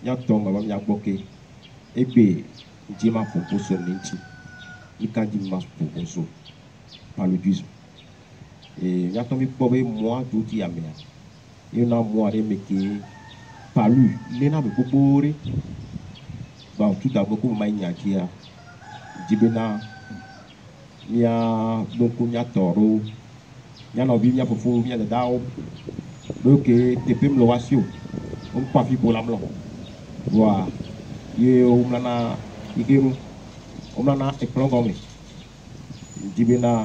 nya tomba ba nya boke ebe jima proposer ninti ikandi mas proposer paludisme et nya tombi bobe moi touti amea yona moi re meke palu lena be popore ba tout d'abord ko mai nya kia jibena nya donc nya toro nya no bi nya fofo nya dao donc te pem lo wasio on pas fi pour la blanc wa ye umlana igiru umlana eklongome jibena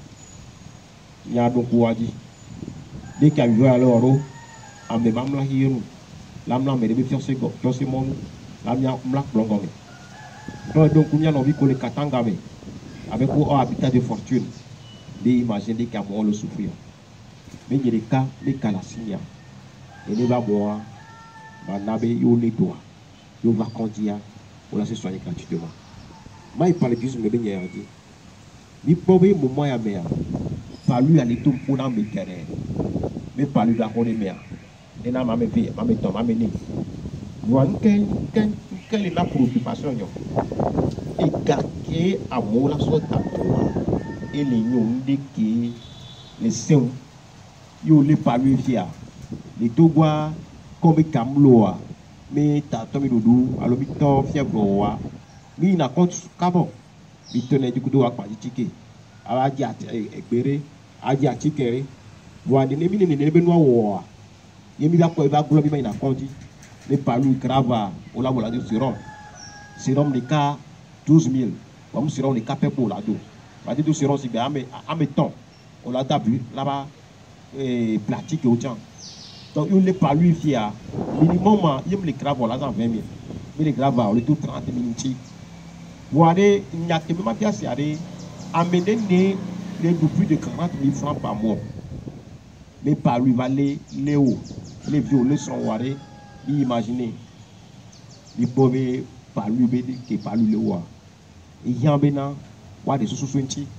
nya donc waji dès qu'il y a alors ambe mamla hiru lamla me de fiose go fiose mon lamya mlak blongome donc nya no bi ko le katanga me avec un habitat de fortune d'imaginer qu'à moi le souffrir mais il y a des cas les calasigna et les babois banabe yo les doigts yo va conduire pour la se soigner gratuitement moi il parle juste me bien dit ni pauvre moment ya mère pas lui aller tout pour dans mes terrains mais pas lui d'accord les mères et na ma vie ma meto ma meni voilà quelle est la préoccupation yo et gagner amour la sorte et les noms de qui les seins yo les pas lui fier les togois comme camloa mais ta tomi doudou alors mi to fièvre wa mi na compte cabo mi tenait du coup de wa pas ticket ala dia ekbere adia tikere wa de ne mi ne be no wa yemi ba ko ba glo mi na compte les pas lui grave o la bola de sérum de cas 12 000 comme sérum de cas pour la do va dire sérum si bien mais temps on l'a vu là-bas pratique au temps donc il n'est pas lui fier minimum il me les grave là dans 20 000 mais les grave on le tout 30 minutes voilà il n'y a que même bien c'est amener les plus de 40 000 francs par mois mais par lui va les hauts les violets sont warés imaginez les pauvres par lui qui par lui le roi il y a maintenant wa de sous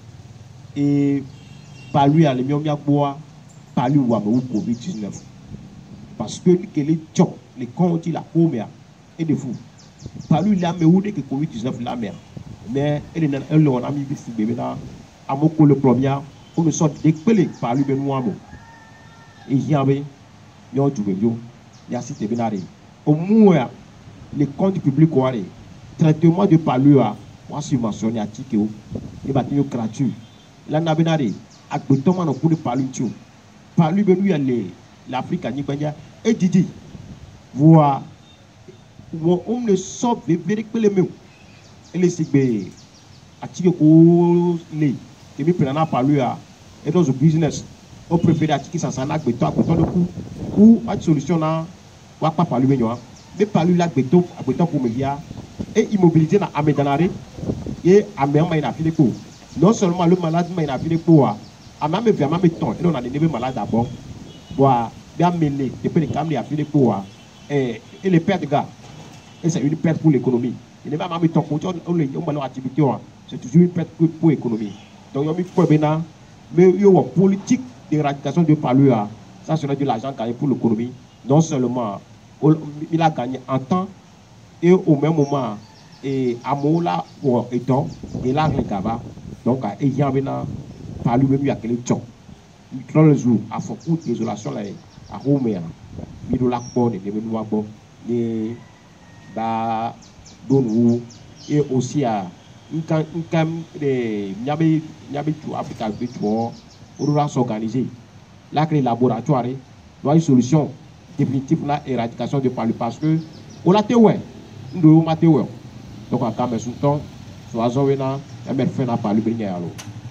et par lui à l'émiomia bois par lui wa me Covid-19 parce que les tchok les comptes la pomea et de fou par lui la me ou de que Covid-19 la mer mais elle on a mis ici bébé là à mon le premier on me sort d'expélé par lui benoît et y avait yo du yo ya cité benare au moins les comptes publics quoi traitement de palu a moi subventionné à tikeo et bâtiment gratuit là na benare ak beton no pour de palu tu palu benu ya l'Afrique ni banya et didi voir on ne sort vérifier les mots et les sigbe à tikeo les que mi prena palu a et dans le business on préfère à tiki ça na beton de coup ou à solution na wa pas palu benyo mais palu la beton pour me dire et immobilité na amédanare et amène na file ko non seulement le malade mais na file ko a même vraiment me ton et on a des malades d'abord bois bien mêlé depuis les camps à file ko et les pertes gars et c'est une perte pour l'économie il n'est pas même ton on a activité c'est toujours une perte pour l'économie donc il faut bien mais il y a une politique d'éradication de palu ça sera de l'argent gagné pour l'économie non seulement il a gagné en temps et au même moment et amola pour étant et là les gaba donc et y a maintenant par lui même il y a quel temps dans le jour à fond isolation là à Roméa il doit la bonne et même nous bon et bah don et aussi à une des nyabe tu Africa tu pour s'organiser là que les laboratoires doit une solution définitive la éradication de palu parce que on l'a théorie nous matéo donc à quand mais sous temps soit zovena et me fait na palu bien alors